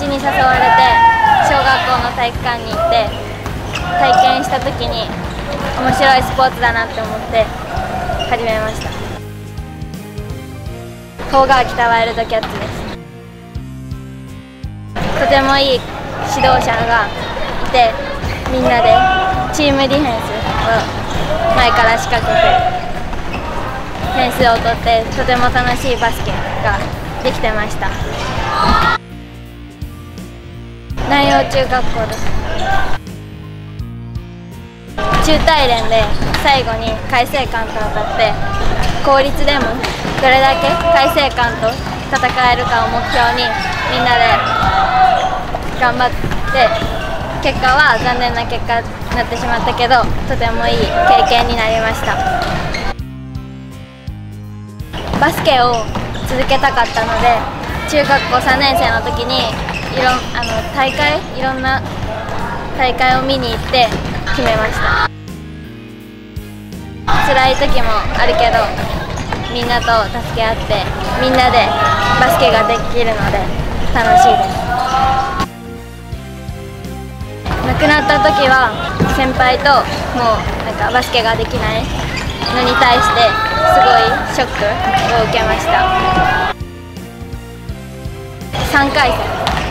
達に誘われて小学校の体育館に行って体験した時に面白いスポーツだなって思って始めました。甲川北ワイルドキャッツです。とてもいい指導者がいて、みんなでチームディフェンスを前から仕掛けて点数を取って、とても楽しいバスケができてました。南陽中学校です。中大連で最後に開成館と当たって、公立でもどれだけ開成館と戦えるかを目標にみんなで頑張って、結果は残念な結果になってしまったけど、とてもいい経験になりました。バスケを続けたかったので、中学校3年生の時にいろんな大会を見に行って決めました。辛い時もあるけど、みんなと助け合ってみんなでバスケができるので楽しいです。亡くなった時は先輩ともうバスケができないのに対してすごいショックを受けました。3回戦